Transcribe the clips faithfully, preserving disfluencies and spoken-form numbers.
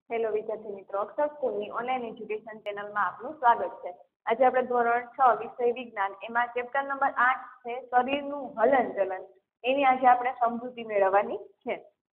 Hello વિદ્યાર્થી મિત્રો, અક્ષર સ્કૂલની ઓનલાઈન એજ્યુકેશન ચેનલમાં આપનું સ્વાગત છે। આજે આપણે ધોરણ છ વિષય વિજ્ઞાન એમાં ચેપ્ટર નંબર આઠ છે શરીરનું હલનચલન। એની આજે આપણે સમજૂતી મેળવવાની છે।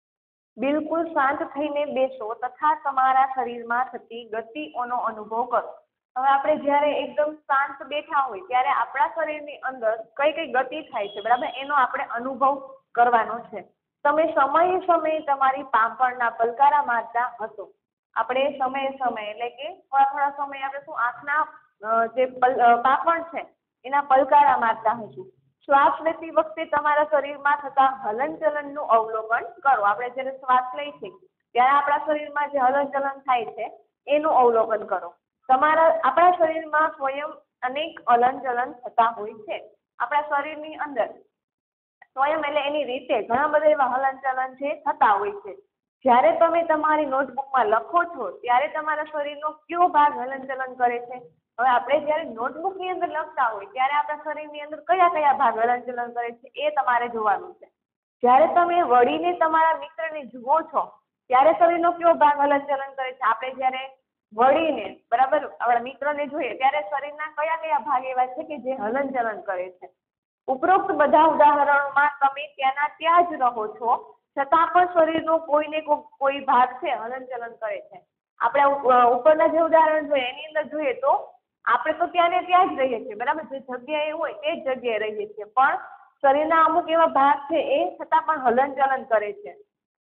બિલકુલ શાંત થઈને બેસો તથા તમારા શરીરમાં થતી ગતિઓનો અનુભવ કરો। હવે આપણે જ્યારે એકદમ શાંત બેઠા હોય ત્યારે આપણા શરીરની અંદર કઈ કઈ ગતિ થાય છે, બરાબર, એનો આપણે અનુભવ કરવાનો છે। તમે સમયે સમયે તમારી પાંપણના પલકારા મારતા હશો। આપણે સમયે સમયે એટલે કે થોડા થોડા સમય આપણે શું આંખના જે પાંપણ છે એના પલકારા મારતા હશું। શ્વાસ લેતી વખતે તમારા શરીરમાં થતા હલનચલનનું અવલોકન કરો। આપણે જ્યારે શ્વાસ લઈએ છીએ ત્યારે આપણા શરીરમાં જે હલનચલન થાય છે એનું અવલોકન કરો। તમારા આપણા શરીરમાં સ્વયં અનેક હલનચલન થતા હોય છે। આપણા શરીરની અંદર સ્વયં એટલે એની રીતે ઘણા બધા એવા હલનચલન છે થતા હોય છે। જ્યારે તમે તમારી નોટબુકમાં લખો છો ત્યારે તમારા શરીરનો કયો ભાગ હલનચલન કરે છે? હવે આપણે જ્યારે નોટબુકની અંદર લખતા હોય ત્યારે આપણા શરીરની અંદર કયા કયા ભાગ હલનચલન કરે છે એ તમારે જોવાનું છે। જ્યારે તમે વળીને તમારા મિત્રને જુઓ છો ત્યારે શરીરનો કયો ભાગ હલનચલન કરે છે? આપણે જ્યારે વળીને બરાબર આપણા મિત્રને જોઈએ ત્યારે શરીરના કયા કયા ભાગ એવા છે કે જે હલનચલન કરે છે? ઉપરોક્ત બધા ઉદાહરણોમાં તમે ત્યાંના ત્યાં જ રહો છો છતાં પણ શરીરનો કોઈને કોઈ ભાગ છે હલનચલન કરે છે। આપણે ઉપરના જે ઉદાહરણ જોઈએ એની અંદર જોઈએ તો આપણે તો ત્યાં ને ત્યાં જ રહીએ છીએ, બરાબર, જે જગ્યાએ હોય તે જ જગ્યાએ રહીએ છીએ, પણ શરીરના અમુક એવા ભાગ છે એ છતાં પણ હલનચલન કરે છે।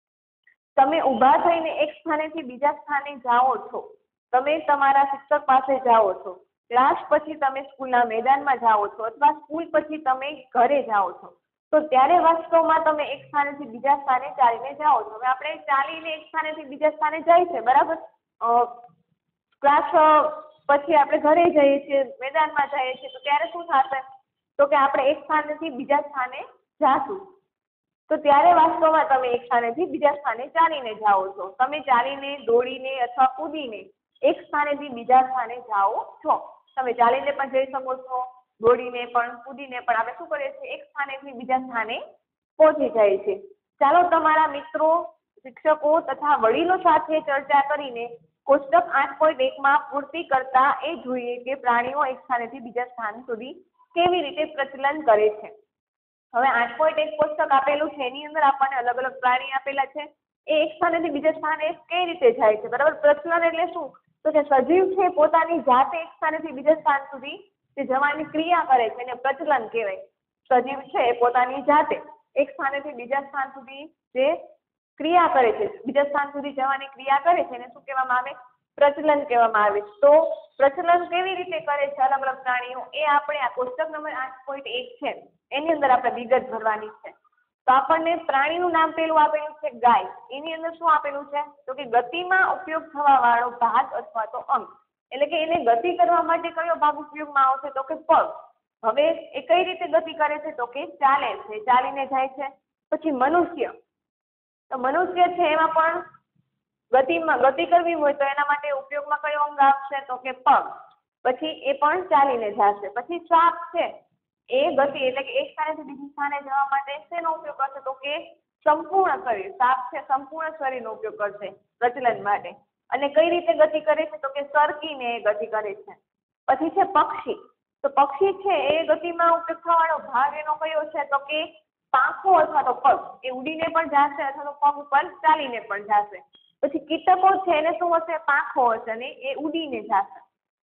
તમે ઊભા થઈને એક સ્થાનેથી બીજા સ્થાને જાઓ છો, તમે તમારા શિક્ષક પાસે જાઓ છો, ક્લાસ પછી તમે સ્કૂલના મેદાનમાં જાઓ છો અથવા સ્કૂલ પછી તમે ઘરે જાઓ છો, તો ત્યારે વાસ્તવમાં તમે એક સ્થાનેથી બીજા સ્થાને ચાલીને જાઓ છો। હવે આપણે ચાલીને એક સ્થાનેથી બીજા સ્થાને જાય છે, બરાબર, ક્લાસ પછી આપણે ઘરે જઈએ છીએ, મેદાનમાં જઈએ છીએ, તો ત્યારે શું થશે? તો કે આપણે એક સ્થાનેથી બીજા સ્થાને જાશું, તો ત્યારે વાસ્તવમાં તમે એક સ્થાનેથી બીજા સ્થાને ચાલીને જાઓ છો। તમે ચાલીને, દોડીને અથવા કૂદીને એક સ્થાનેથી બીજા સ્થાને જાઓ છો। તમે ચાલીને પણ જઈ શકો છો, દોડીને પણ, કૂદીને પણ આપણે શું કરીએ છીએ? એક સ્થાનેથી બીજા સ્થાને પહોંચી જાય છે। ચાલો તમારા મિત્રો, શિક્ષકો તથા વડીલો સાથે ચર્ચા કરીને કોષ્ટક આઠ પોઈન્ટ એક માં પૂર્તિ કરતા એ જોઈએ કે પ્રાણીઓ એક સ્થાનેથી બીજા સ્થાન સુધી કેવી રીતે પ્રચલન કરે છે। હવે આઠ પોઈન્ટ એક કોષ્ટક આપેલું છે એની અંદર આપણને અલગ અલગ પ્રાણી આપેલા છે, એ એક સ્થાનેથી બીજા સ્થાને કઈ રીતે જાય છે, બરાબર। પ્રચલન એટલે શું? તો કે સજીવ છે પોતાની જાતે એક સ્થાનેથી બીજા સ્થાન સુધી જે જવાની ક્રિયા કરે છે એને પ્રચલન કહેવાય। સજીવ છે એ પોતાની જાતે એક સ્થાનેથી બીજા સ્થાન સુધી જે ક્રિયા કરે છે, બીજા સ્થાન સુધી જવાની ક્રિયા કરે છે એને શું કહેવામાં આવે? પ્રચલન કહેવામાં આવે છે। તો પ્રચલન કેવી રીતે કરે છે અલગ અલગ પ્રાણીઓ એ આપણે આ કોષ્ટક નંબર આઠ પોઈન્ટ એક છે એની અંદર આપણે વિગત ભરવાની છે। તો આપણને પ્રાણીનું નામ પેલું આપેલું છે ગાય, એની અંદર શું આપેલું છે? તો કે ગતિમાં ઉપયોગ થવા વાળો ભાગ અથવા તો અંગ, એટલે કે એને ગતિ કરવા માટે કયો ભાગ ઉપયોગમાં આવશે? તો કે પગ। હવે એ કઈ રીતે ગતિ કરે છે? તો કે ચાલે છે, ચાલીને જાય છે। પછી મનુષ્ય, તો મનુષ્ય છે એમાં પણ ગતિમાં ગતિ કરવી હોય તો એના માટે ઉપયોગમાં કયો અંગ આવશે? તો કે પગ, પછી એ પણ ચાલીને જશે। પછી સાપ છે એ ગતિ એટલે કે એક સ્થાનેથી બીજી સ્થાને જવા માટે શેનો ઉપયોગ કરશે? તો કે સંપૂર્ણ શરીર, સાપ છે સંપૂર્ણ શરીરનો ઉપયોગ કરશે પ્રચલન માટે। અને કઈ રીતે ગતિ કરે છે? તો કે સરકીને ગતિ કરે છે। પછી છે પક્ષી, તો પક્ષી છે એ ગતિમાં ઉપયોગ થવાનો ભાગ એનો કયો છે? તો કે પાંખો અથવા તો પગ, એ ઉડીને પણ જશે અથવા તો પગ ઉપર ચાલીને પણ જશે। પછી કીટકો છે એને શું હશે? પાંખો હશે અને એ ઉડીને જશે,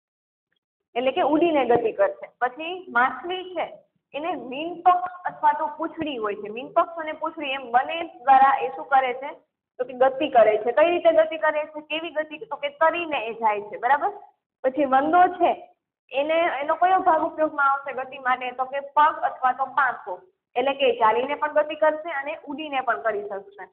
એટલે કે ઉડીને ગતિ કરશે। પછી માછલી છે એને મીનપક્ષ અથવા તો પૂંછડી હોય છે, મીનપક્ષ અને પૂંછડી એમ બંને દ્વારા એ શું કરે છે? તો કે ગતિ કરે છે। કઈ રીતે ગતિ કરે છે? કેવી ગતિ? તો કે તરીને એ જાય છે, બરાબર। પછી વંદો છે એને એનો કયો ભાગ ઉપયોગમાં આવશે ગતિ માટે? તો કે પગ અથવા તો પાંખો, એટલે કે ચાલીને પણ ગતિ કરશે અને ઉડીને પણ કરી શકશે।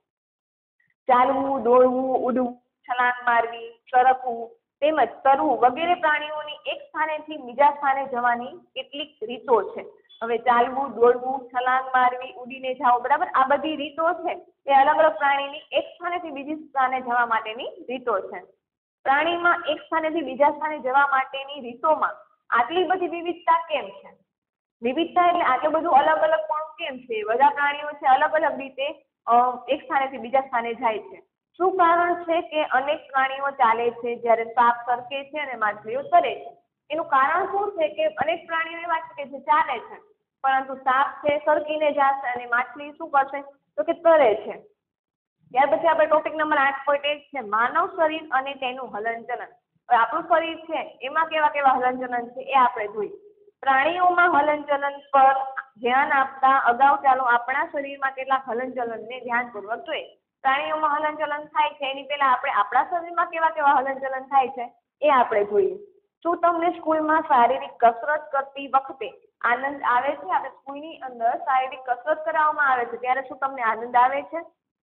ચાલવું, દોડવું, ઉડવું, છલાંગ મારવી, સરકવું તેમજ તરવું વગેરે પ્રાણીઓની એક સ્થાનેથી બીજા સ્થાને જવાની કેટલીક રીતો છે। હવે ચાલવું, દોડવું, છલાંગ મારવી, ઉડીને જાઓ, બરાબર, આ બધી રીતો છે એ અલગ અલગ પ્રાણીની એક સ્થાનેથી બીજી સ્થાને જવા માટેની રીતો છે। પ્રાણીમાં એક સ્થાનેથી બીજા સ્થાને જવા માટેની રીતોમાં આટલી બધી વિવિધતા કેમ છે? વિવિધતા એટલે આટલું બધું અલગ અલગ પણ કેમ છે? બધા પ્રાણીઓ છે અલગ અલગ રીતે એક સ્થાનેથી બીજા સ્થાને જાય છે, શું કારણ છે કે અનેક પ્રાણીઓ ચાલે છે જ્યારે સાપ સરકે છે અને માછલીઓ તરે છે? એનું કારણ શું છે કે અનેક પ્રાણીઓ એવા છે કે જે ચાલે છે, પરંતુ સાપ છે સરકીને જશે અને માછલી શું કરશે તો કે તરે છે. ત્યાર પછી આપણે ટોપિક નંબર આઠ પોઈન્ટ એક છે માનવ શરીર અને તેનું હલનચલન. હવે આપણું શરીર છે એમાં કેવા કેવા હલનચલન છે એ આપણે જોઈએ. પ્રાણીઓમાં હલનચલન પર ધ્યાન આપતા અગાઉ ચાલો આપણા શરીરમાં કેટલાક હલનચલનને ધ્યાનપૂર્વક જોઈએ. પ્રાણીઓમાં હલનચલન થાય છે એની પહેલા આપણે આપણા શરીરમાં કેવા કેવા હલનચલન થાય છે એ આપણે જોઈએ. શું તમને સ્કૂલમાં શારીરિક કસરત કરતી વખતે આનંદ આવે છે? આપણે સ્કૂલની અંદર શારીરિક કસરત કરાવવામાં આવે છે ત્યારે શું તમને આનંદ આવે છે?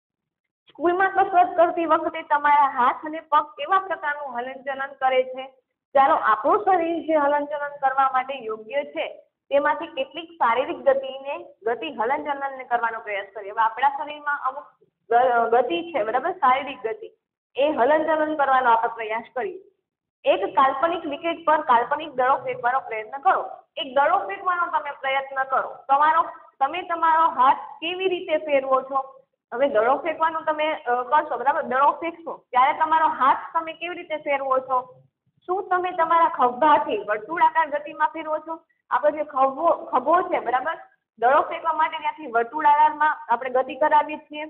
સ્કૂલમાં કસરત કરતી વખતે તમારા હાથ અને પગ કેવા પ્રકારનું હલનચલન કરે છે? ચાલો આપણું શરીર જે હલનચલન કરવા માટે યોગ્ય છે તેમાંથી કેટલીક શારીરિક ગતિને ગતિ હલનચલનને કરવાનો પ્રયાસ કરીએ. હવે આપણા શરીરમાં અમુક ગતિ છે બરાબર, શારીરિક ગતિ એ હલનચલન કરવાનો આપણે પ્રયાસ કરીએ. એક કાલ્પનિક વિકેટ પર કાલ્પનિક દડો ફેંકવાનો પ્રયત્ન કરો. એક દડો ફેંકવાનો તમે પ્રયત્ન કરો. તમારો તમે તમારો હાથ કેવી રીતે ફેરવો છો? હવે દડો ફેંકવાનું તમે કરશો બરાબર, દડો ફેંકશો ત્યારે તમારો હાથ તમે કેવી રીતે ફેરવો છો? શું તમે તમારા ખભાથી વર્તુળાકાર ગતિમાં ફેરવો છો? આપણે જે ખભો ખભો છે બરાબર, દડો ફેંકવા માટે ત્યાંથી વર્તુળાકારમાં આપણે ગતિ કરાવીએ છીએ.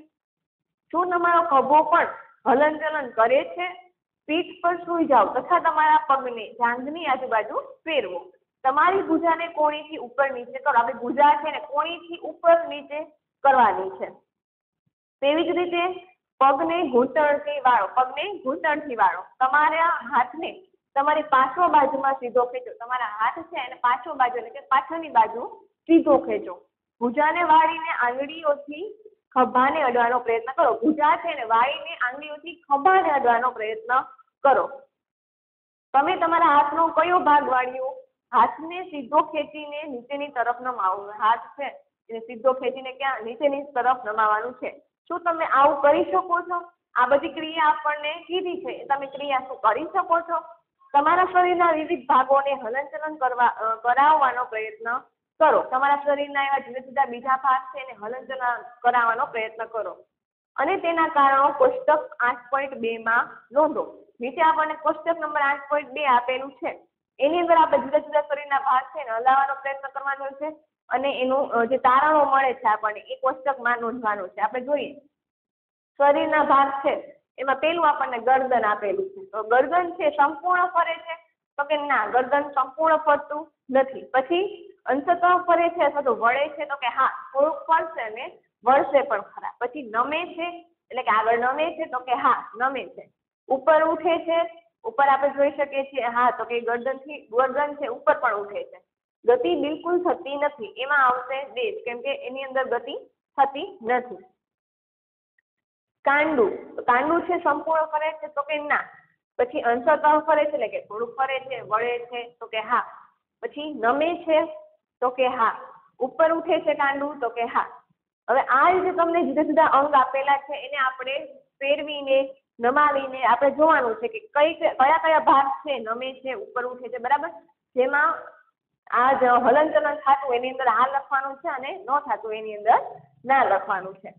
શું તમારો ખભો પણ હલનચલન કરે છે? પીઠ પર સૂઈ જાઓ તથા તમારા પગને જાંઘની આજુબાજુ ફેરવો. તમારી ભુજાને કોણીથી ઉપર નીચે કરો. આપણે ભુજા છે ને કોણીથી ઉપર નીચે કરવાની છે. તેવી જ રીતે પગને ઘૂંટણથી વાળો, પગને ઘૂંટણથી વાળો. તમારા હાથને તમારી પાછળ બાજુમાં સીધો ખેંચો. તમારા હાથ છે એને પાછળ બાજુ એટલે કે પાછળની બાજુ સીધો ખેંચો. ભુજાને વાળીને આંગળીઓથી ખભાને અડવાનો પ્રયત્ન કરો. ભુજા છે ને વાળીને આંગળીઓથી ખભાને અડવાનો પ્રયત્ન કરો. તમે તમારા હાથનો કયો ભાગ વાળ્યો? હાથને સીધો ખેંચીને નીચેની તરફ નમાવો. હાથ છે એને સીધો ખેંચીને ક્યાં નીચેની તરફ નમાવવાનું છે. શું તમે આવું કરી શકો છો? આ બધી ક્રિયા આપણને કીધી છે એ તમે ક્રિયા શું કરી શકો છો? તમારા શરીરના વિવિધ ભાગોને હલનચલન કરવા કરાવવાનો પ્રયત્ન કરો. તમારા શરીરના એવા જુદા જુદા બીજા ભાગ છે એને હલનચલન કરાવવાનો પ્રયત્ન કરો અને તેના કારણો કોષ્ટક આઠ પોઈન્ટ બે માં નોંધો. નીચે આપણને કોષ્ટક નંબર આઠ પોઈન્ટ બે આપેલું છે. એની અંદર આપણે જુદા જુદા શરીરના ભાગ છે ને હલાવવાનો પ્રયત્ન કરવાનો છે અને એનું જે તારણો મળે છે આપણને એ કોષ્ટકમાં નોંધવાનું છે. આપણે જોઈએ શરીરના ભાગ છે એમાં પેલું આપણને ગરદન આપેલું છે. તો ગરદન છે સંપૂર્ણ ફરે છે તો કે ના, ગરદન સંપૂર્ણ ફરતું નથી. પછી અંશતઃ ફરે છે અથવા તો વળે છે તો કે હા, થોડુંક ફરશે ને વળશે પણ ખરા. પછી નમે છે એટલે કે આગળ નમે છે તો કે હા નમે છે. ઉપર ઉઠે છે, ઉપર આપણે જોઈ શકીએ છીએ હા તો કે ગરદનથી ગરદન છે ઉપર પણ ઉઠે છે. ગતિ બિલકુલ થતી નથી, એમાં આવશે દેશ, કેમ કે એની અંદર ગતિ થતી નથી. કાંડું, કાંડું છે સંપૂર્ણ ફરે છે તો કે ના. પછી અંશતઃ ફરે છે એટલે કે થોડું ફરે છે, વળે છે તો કે હા. પછી નમે છે તો કે હા. ઉપર ઉઠે છે કાંડું તો કે હા. હવે આ રીતે તમને જુદા જુદા અંગ આપેલા છે એને આપણે ફેરવીને નમાવીને આપણે જોવાનું છે કે કઈ કયા કયા ભાગ છે નમે છે, ઉપર ઉઠે છે બરાબર. જેમાં આ જ હલનચલન થતું એની અંદર આ લખવાનું છે અને ન થતું એની અંદર ના લખવાનું છે.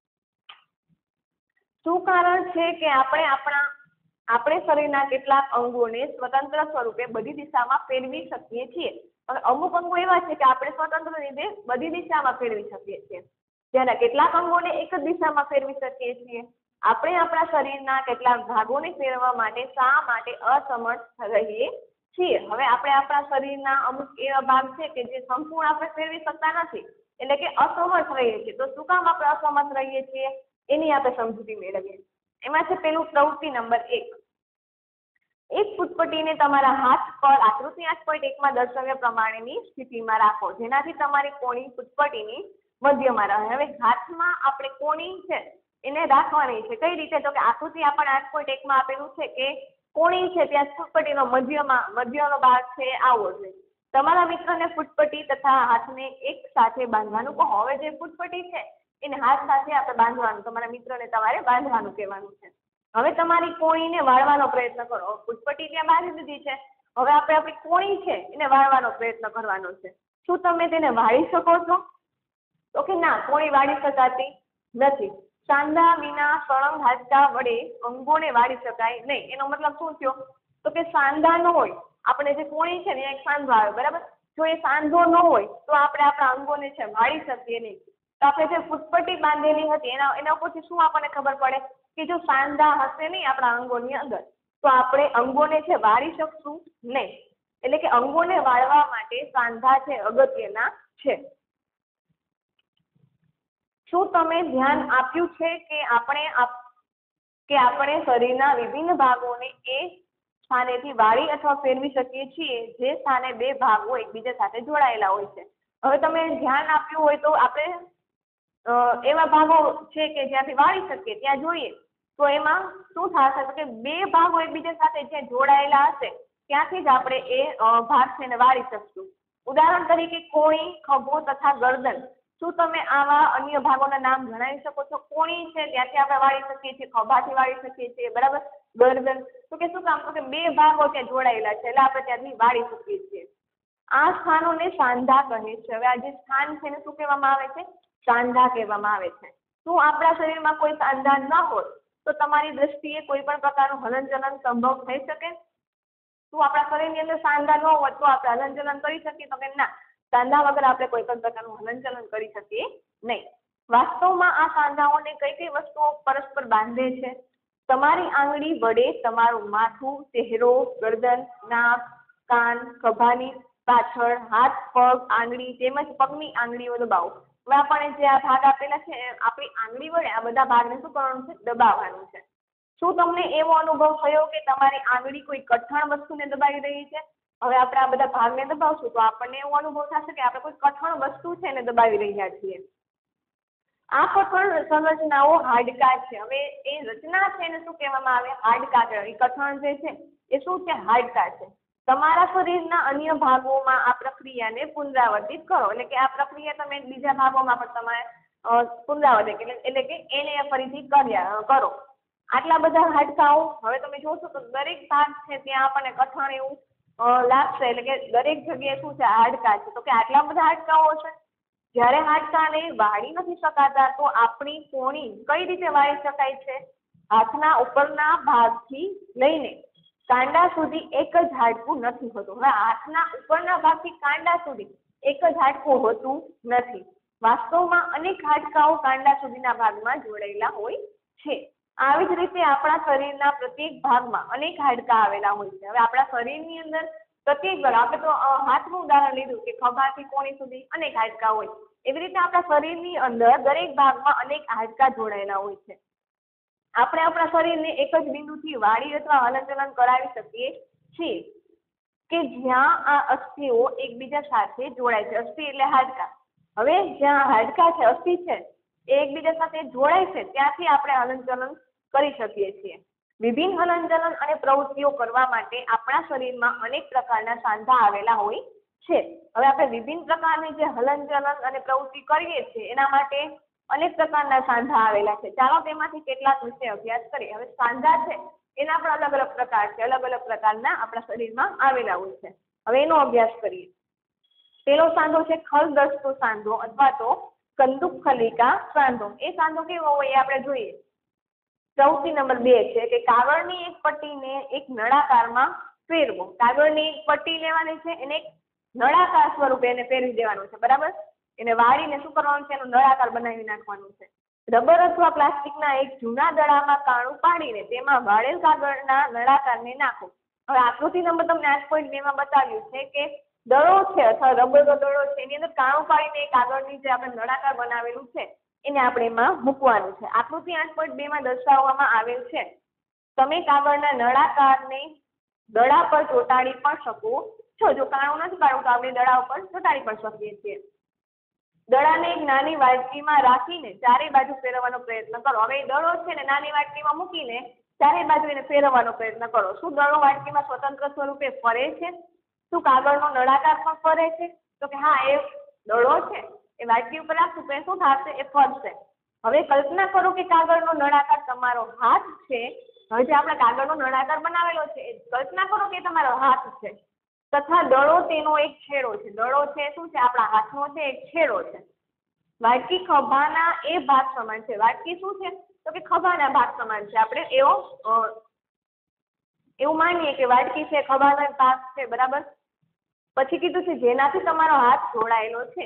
શું કારણ છે કે આપણે આપણા આપણે શરીરના કેટલાક અંગોને સ્વતંત્ર સ્વરૂપે બધી દિશામાં ફેરવી શકીએ છીએ? અને અમુક અંગો એવા છે કે આપણે સ્વતંત્ર રીતે બધી દિશામાં ફેરવી શકીએ છીએ, જ્યારે કેટલાક અંગોને એક જ દિશામાં ફેરવી શકીએ છીએ. આપણે આપણા શરીરના કેટલાક ભાગોને ફેરવવા માટે શા માટે અસમર્થ રહીએ છીએ? હવે આપણે આપણા શરીરના અમુક એવા ભાગ છે કે જે સંપૂર્ણ આપણે ફેરવી શકતા નથી, એટલે કે અસમર્થ રહીએ છીએ. તો શું કામ આપણે અસમર્થ રહીએ છીએ એની આપણે સમજૂતી મેળવીએ. એમાં છે પેલું પ્રવૃત્તિ નંબર એક. એક ફૂટપટ્ટીને તમારા હાથ પર આકૃતિ આઠ પોઈન્ટ એક માં દર્શાવ્યા પ્રમાણેની સ્થિતિમાં રાખો, જેનાથી તમારી કોણી ફૂટપટ્ટીની મધ્યમાં રહે. હવે હાથમાં આપણે કોણી છે એને રાખવાની છે. કઈ રીતે? તો કે આકૃતિ આપણને આઠ પોઈન્ટ એક માં આપેલું છે કે કોણી છે ત્યાં ફૂટપટ્ટીનો મધ્યમાં મધ્યનો ભાગ છે આવો છે. તમારા મિત્રને ફૂટપટ્ટી તથા હાથને એક સાથે બાંધવાનું કહો. હવે જે ફૂટપટ્ટી છે એને હાથ સાથે આપણે બાંધવાનું, તમારા મિત્રને તમારે બાંધવાનું કહેવાનું છે. હવે તમારી કોણીને વાળવાનો પ્રયત્ન કરો. ફૂટપટ્ટી ત્યાં બાંધી દીધી છે, હવે આપણે આપણી કોણી છે એને વાળવાનો પ્રયત્ન કરવાનો છે. શું તમે તેને વાળી શકો છો? તો કે ના, કોણી વાળી શકાતી નથી. સાંધા વિના સળંગ હાડકા વડે અંગોને વાળી શકાય નહીં. એનો મતલબ શું થયો? તો કે સાંધા ન હોય, આપણે જે કોણી છે ને એક સાંધો આવે, બરાબર? જો એ સાંધો ન હોય તો આપણે આપણા અંગોને છે વાળી શકીએ નહીં. તો આપણે જે ફૂટપટ્ટી બાંધેલી હતી એના એના ઉપરથી શું આપણને ખબર પડે કે જો સાંધા હશે નહીં આપણા અંગોની અંદર તો આપણે અંગોને છે વાળી શકશું નહીં. એટલે કે અંગોને વાળવા માટે સાંધા છે અગત્યના છે. શું તમે ધ્યાન આપ્યું છે કે આપણે કે આપણે શરીરના વિભિન્ન ભાગોને એ સ્થાનેથી વાળી અથવા ફેરવી શકીએ છીએ જે સ્થાને બે ભાગો એકબીજા સાથે જોડાયેલા હોય છે? હવે તમે ધ્યાન આપ્યું હોય તો આપણે એવા ભાગો છે કે જ્યાંથી વાળી શકીએ ત્યાં જોઈએ તો એમાં શું થશે કે બે ભાગો એકબીજા સાથે જ્યાં જોડાયેલા હશે ત્યાંથી જ આપણે એ ભાગ છે ને વાળી શકશું. ઉદાહરણ તરીકે કોણી, ખભો તથા ગરદન. શું તમે આવા અન્ય ભાગોના નામ જણાવી શકો છો? કોણી છે ત્યાંથી આપણે વાળી શકીએ છીએ, ખભાથી વાળી શકીએ છીએ, બરાબર? ગરદન તો કે શું કામ? તો કે બે ભાગો ત્યાં જોડાયેલા છે એટલે આપણે ત્યાંથી વાળી શકીએ છીએ. આ સ્થાનોને સાંધા કહે છે. હવે આ જે સ્થાન છે એને શું કહેવામાં આવે છે? સાંધા કહેવામાં આવે છે. શું આપણા શરીરમાં કોઈ સાંધા ન હોય તો તમારી દ્રષ્ટિએ કોઈ પણ પ્રકારનું હલનચલન સંભવ થઈ શકે? શું આપણા શરીરની અંદર સાંધા ન હોય તો આપણે હલનચલન કરી શકીએ? તો કે ના, સાંધા વગર આપણે કોઈ પણ પ્રકારનું હલનચલન કરી શકીએ નહીં. વાસ્તવમાં આ સાંધાઓને કઈ કઈ વસ્તુઓ પરસ્પર બાંધે છે? તમારી આંગળી વડે તમારું માથું, ચહેરો, ગરદન, નાક, કાન, ખભાની પાછળ, હાથ, પગ, આંગળી તેમજ પગની આંગળીઓ દબાવો. હવે આપણે જે આ ભાગ આપેલા છે આપણી આંગળી વડે આ બધા ભાગને શું કરવાનું છે? દબાવવાનું છે. શું તમને એવો અનુભવ થયો કે તમારી આંગળી કોઈ કઠણ વસ્તુને દબાવી રહી છે? હવે આપણે આ બધા ભાગને દબાવશું તો આપણને એવો અનુભવ થશે કે આપણે કોઈ કઠણ વસ્તુ છે ને દબાવી રહ્યા છીએ. આ કઠણ સંરચનાઓ હાડકા છે. હવે એ રચના છે એને શું કહેવામાં આવે? હાડકા કહેવાય. કઠણ જે છે એ શું છે? હાડકા છે. તમારા શરીરના અન્ય ભાગોમાં આ પ્રક્રિયાને પુનરાવર્તિત કરો. એટલે કે આ પ્રક્રિયા તમે બીજા ભાગોમાં પણ તમારે પુનરાવર્તિત એટલે કે એને ફરીથી કર્યા કરો. આટલા બધા હાડકાઓ હવે તમે જોશો તો દરેક ભાગ છે ત્યાં આપણને કઠણ એવું લાગશે. એટલે કે દરેક જગ્યાએ શું છે? હાડકા છે. તો કે આટલા બધા હાડકાઓ છે. જ્યારે હાડકાને વાળી નથી શકાતા તો આપણી કોણી કઈ રીતે વાળી શકાય છે? હાથના ઉપરના ભાગથી લઈને કાંડા સુધી એક જ હાડકું નથી હોતું. હવે હાથના ઉપરના ભાગથી કાંડા સુધી એક જ હાડકું હોતું નથી. વાસ્તવમાં અનેક હાડકાઓ કાંડા સુધીના ભાગમાં જોડાયેલા હોય છે. આવી જ રીતે આપણા શરીરના પ્રત્યેક ભાગમાં અનેક હાડકા આવેલા હોય છે. હવે આપણા શરીરની અંદર પ્રત્યેક ભાગ, આપણે તો હાથનું ઉદાહરણ લીધું કે ખભાથી કોણી સુધી અનેક હાડકા હોય, એવી રીતે આપણા શરીરની અંદર દરેક ભાગમાં અનેક હાડકા જોડાયેલા હોય છે. આપણે આપણા શરીરને એક જ બિંદુથી વાળી અથવા હલનચલન કરાવી શકીએ છીએ કે જ્યાં આ અસ્થિઓ એકબીજા સાથે જોડાય છે. અસ્થિ એટલે હાડકા. હવે જ્યાં હાડકા છે, અસ્થિ છે, એ એકબીજા સાથે જોડાય છે ત્યાંથી આપણે હલનચલન કરી શકીએ છીએ. વિભિન્ન હલનચલન અને પ્રવૃત્તિઓ કરવા માટે આપણા શરીરમાં અનેક પ્રકારના સાંધા આવેલા હોય છે. હવે આપણે વિભિન્ન પ્રકારની જે હલનચલન અને પ્રવૃત્તિ કરીએ છીએ એના માટે અનેક પ્રકારના સાંધા આવેલા છે. ચાલો તેમાંથી કેટલાક વિશે અભ્યાસ કરીએ. હવે સાંધા છે એના પણ અલગ અલગ પ્રકાર છે. અલગ અલગ પ્રકારના આપણા શરીરમાં આવેલા હોય છે. હવે એનો અભ્યાસ કરીએ. પેલો સાંધો છે ખલદસ્તો સાંધો અથવા તો કંદુકખલિકા સાંધો. એ સાંધો કેવો હોય એ આપણે જોઈએ. પ્રવૃત્તિ નંબર બે છે કે કાગળની એક પટ્ટીને એક નળાકારમાં ફેરવો. કાગળની એક પટ્ટી લેવાની છે, એને એક નળાકાર સ્વરૂપે એને ફેરવી દેવાનું છે, બરાબર? એને વાળીને શું કરવાનું છે? એનું નળાકાર બનાવી નાખવાનું છે. રબર અથવા પ્લાસ્ટિકના એક જૂના દડામાં કાણું પાડીને તેમાં વાળેલ કાગળના નળાકારને નાખો. હવે આકૃતિ નંબર તમને આઠ પોઈન્ટ બે માં બતાવ્યું છે કે દડો છે અથવા રબરનો દડો છે એની અંદર કાણું પાડીને એ કાગળની જે આપણે નળાકાર બનાવેલું છે એને આપણે એમાં મૂકવાનું છે. આકૃતિ આઠ પોઈન્ટ બે માં દર્શાવવામાં આવેલ છે. તમે કાગળના નળાકારને દડા પર ચોંટાડી પણ શકો છો. જો કાણું નથી પાડવું તો આપણે દડા ઉપર ચોંટાડી પણ શકીએ છીએ. દડાને એક નાની વાટકીમાં રાખીને ચારે બાજુ ફેરવવાનો પ્રયત્ન કરો. હવે દડો છે ને નાની વાટકીમાં મૂકીને ચારે બાજુ એને ફેરવવાનો પ્રયત્ન કરો. શું દડો વાટકીમાં સ્વતંત્ર સ્વરૂપે ફરે છે? શું કાગળનો નળાકાર પણ ફરે છે? તો કે હા, એ દડો છે એ વાટકી ઉપર રાખશું તો એ શું થશે? એ ફરશે. હવે કલ્પના કરો કે કાગળનો નળાકાર તમારો હાથ છે. હવે જે આપણે કાગળનો નળાકાર બનાવેલો છે એ કલ્પના કરો કે તમારો હાથ છે તથા દડો તેનો એક છેડો છે. દડો છે શું છે? આપણા હાથનો છે એક છેડો છે. વાટકી ખભાના એ ભાગ સમાન છે. વાટકી શું છે તો કે ખભાના ભાગ સમાન છે. આપણે એવો એવું માનીએ કે વાટકી છે ખભાનો ભાગ છે, બરાબર. પછી કીધું છે જેનાથી તમારો હાથ જોડાયેલો છે.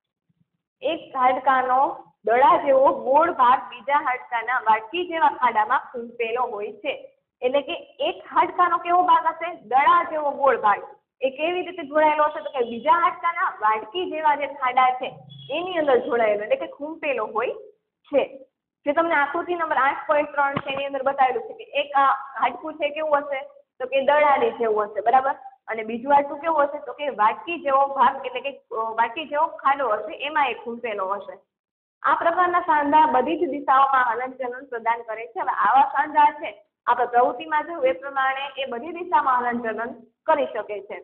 એક હાડકાનો દડા જેવો ગોળ ભાગ બીજા હાડકાના વાટકી જેવા ખાડામાં ખૂંપેલો હોય છે. એટલે કે એક હાડકાનો કેવો ભાગ હશે? દડા જેવો ગોળ ભાગ. એ કેવી રીતે જોડાયેલો હશે તો કે બીજા હાડકાના વાટકી જેવા જે ખાડા છે એની અંદર જોડાયેલો, એટલે કે ખૂંપેલો હોય છે. જે તમને આકૃતિ નંબર આઠ પોઈન્ટ ત્રણ છે એની અંદર બતાવેલું છે કે એક આ હાડકું છે કેવું હશે તો કે દડાની જેવું હશે, બરાબર. અને બીજું હાડકું કેવું હશે તો કે વાટકી જેવો ભાગ, એટલે કે વાટકી જેવો ખાડો હશે એમાં એક ખૂંપેલો હશે. આ પ્રકારના સાંધા બધી જ દિશાઓમાં હલનચલન પ્રદાન કરે છે. હવે આવા સાંધા છે આપણે પ્રવૃત્તિમાં જોયું એ પ્રમાણે એ બધી દિશામાં હલનચલન કરી શકે છે.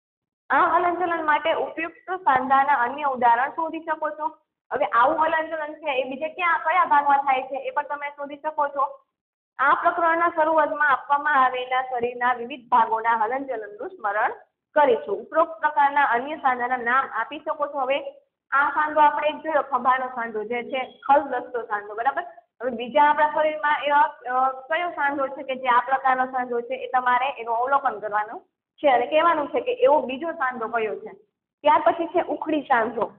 આ હલનચલન માટે ઉપયુક્ત સાંધાના અન્ય ઉદાહરણ શોધી શકો છો. હવે આવું હલનચલન છે એ બીજે ક્યાં કયા ભાગમાં થાય છે એ પણ તમે શોધી શકો છો. આ પ્રકરણના શરૂઆતમાં આપવામાં આવેલા શરીરના વિવિધ ભાગોના હલનચલનનું સ્મરણ કરીશું. ઉપરોક્ત પ્રકારના અન્ય સાંધાના નામ આપી શકો છો. હવે આ સાંધો આપણે એક જોયો ખભાનો સાંધો જે છે ખલદસ્તો સાંધો, બરાબર. હવે બીજા આપણા શરીરમાં એવા કયો સાંધો છે કે જે આ પ્રકારનો સાંધો છે એ તમારે એનું અવલોકન કરવાનું છે અને કહેવાનું છે કે એવો બીજો સાંધો કયો છે. ત્યાર પછી છે ઉખડી સાંધો.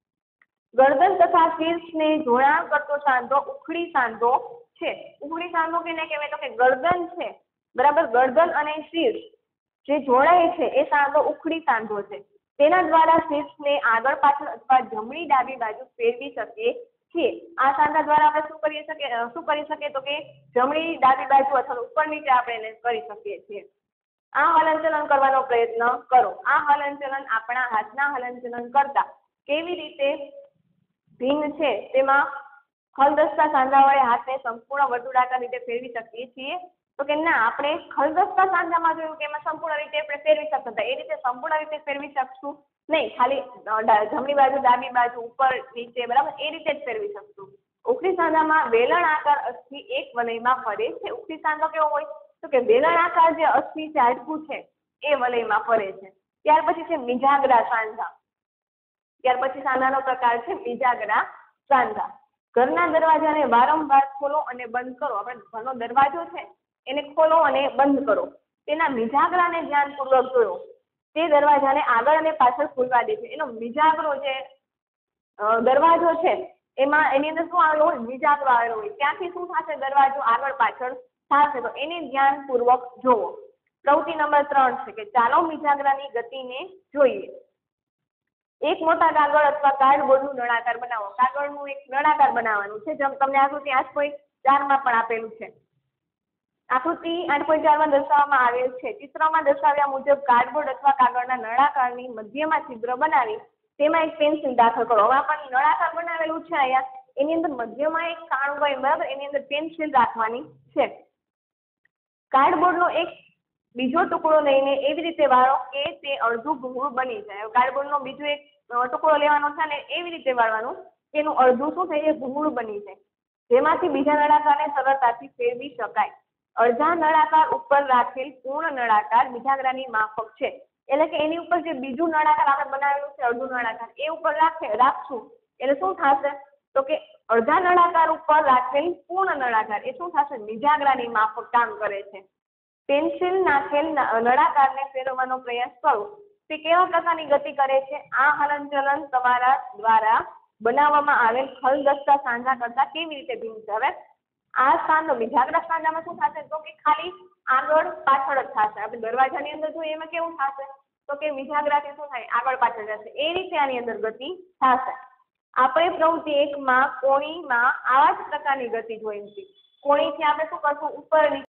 ગરદન તથા શીર્ષને જોડાણ કરતો સાંધો ઉખડી સાંધો છે. ઉખડી સાંધો કેને કહેવાય તો કે ગરદન છે, બરાબર. ગરદન અને શીર્ષ જે જોડાય છે એ સાંધો ઉખડી સાંધો છે. તેના દ્વારા શીર્ષને આગળ પાછળ અથવા જમણી ડાબી બાજુ ફેરવી શકીએ છીએ. આ સાંધા દ્વારા આપણે શું કરી શકીએ શું કરી શકીએ તો કે જમણી ડાબી બાજુ અથવા ઉપર નીચે આપણે એને કરી શકીએ છીએ. આ હલનચલન કરવાનો પ્રયત્ન કરો. આ હલનચલન આપણા હાથના હલનચલન કરતા કેવી રીતે ભિન્ન છે તેમાં ખલદસ્તા સાંધા વડે હાથને સંપૂર્ણ વર્તુળાકાર રીતે ફેરવી શકીએ છીએ તો કે ના, આપણે ખલદસ્તા સાંધામાં જોયું કે એમાં સંપૂર્ણ રીતે આપણે ફેરવી શકતા હતા. એ રીતે સંપૂર્ણ રીતે ફેરવી શકશું નહીં, ખાલી જમણી બાજુ ડાબી બાજુ ઉપર નીચે, બરાબર, એ રીતે જ ફેરવી શકશું. ઉખડી સાંધામાં વેલણ આકાર અસ્થિ એક વલયમાં ફરે છે. ઉખડી સાંધો કેવો હોય તો કે વેલણ આકાર જે અસ્થિ છે હાડકું છે એ વલયમાં ફરે છે. ત્યાર પછી છે મિજાગરા સાંધા. ત્યાર પછી સાંધાનો પ્રકાર છે મિજાગરા સાંધા. ઘરના દરવાજાને વારંવાર ખોલો અને બંધ કરો. આપણે ઘરનો દરવાજો છે એને ખોલો અને બંધ કરો. તેના મિજાગરાને ધ્યાનપૂર્વક જોયો. તે દરવાજાને આગળ અને પાછળ ખોલવા દે છે. એનો મિજાગરો જે દરવાજો છે એમાં એની અંદર શું આવેલો હોય? મિજાગરો આવેલો હોય. ત્યાંથી શું થશે? દરવાજો આગળ પાછળ થશે. તો એને ધ્યાનપૂર્વક જોવો. પ્રવૃત્તિ નંબર ત્રણ છે કે ચાલો મિજાગરાની ગતિને જોઈએ. એક મોટા કાગળ અથવા કાર્ડબોર્ડનું નળાકાર બનાવો. કાગળનું એક નળાકાર બનાવવાનું છે. જેમ તમને આકૃતિ આઠ પોઈન્ટ ચારમાં પણ આપેલું છે. આકૃતિ આઠ પોઈન્ટ ચારમાં દર્શાવવામાં આવેલ છે. ચિત્રમાં દર્શાવ્યા મુજબ કાર્ડબોર્ડ અથવા કાગળના નળાકારની મધ્યમાં છિદ્ર બનાવી તેમાં એક પેન્સિલ દાખલ કરો. હવે આપણને નળાકાર બનાવેલું છે અહીંયા, એની અંદર મધ્યમાં એક કાણું હોય, બરાબર, એની અંદર પેન્સિલ રાખવાની છે. કાર્ડબોર્ડનો એક બીજો ટુકડો લઈને એવી રીતે વાળો કે તે અડધું ભૂંગળું બની જાય. કાર્ડબોર્ડનો બીજો એક ટુકડો લેવાનો છે ને એવી રીતે વાળવાનું કે એનું અડધું શું થઈ જાય? ભૂંગળું બની જાય, જેમાંથી બીજા નળાકારને સરળતાથી ફેરવી શકાય. અડધા નળાકાર ઉપર રાખેલ પૂર્ણ નળાકાર મિજાગરાની માફક છે. એટલે કે એની ઉપર જે બીજું નળાકાર આપણે બનાવેલું છે અડધું નળાકાર એ ઉપર રાખે રાખશું એટલે શું થશે તો કે અડધા નળાકાર ઉપર રાખેલ પૂર્ણ નળાકાર એ શું થશે? મિજાગરાની માફક કામ કરે છે. પેન્સિલ નાખેલ નળાકારને ફેરવવાનો પ્રયાસ કરો. તે કેવા પ્રકારની ગતિ કરે છે? આ હલનચલન તમારા દ્વારા બનાવવામાં આવેલ ખલદસ્તા સાંધા કરતા કેવી રીતે ભિન્ન છે? હવે આ સાંધો મિજાગરા સાંધામાં શું થશે તો કે ખાલી આગળ પાછળ જ થશે. આપણે દરવાજાની અંદર જોઈએ એમાં કેવું થશે તો કે મિજાગરાથી શું થાય? આગળ પાછળ જશે. એ રીતે આની અંદર ગતિ થશે. આપણે પ્રવૃત્તિ એકમાં કોણીમાં આવા જ પ્રકારની ગતિ જોઈ હતી. કોણીથી આપણે શું કરશું? ઉપર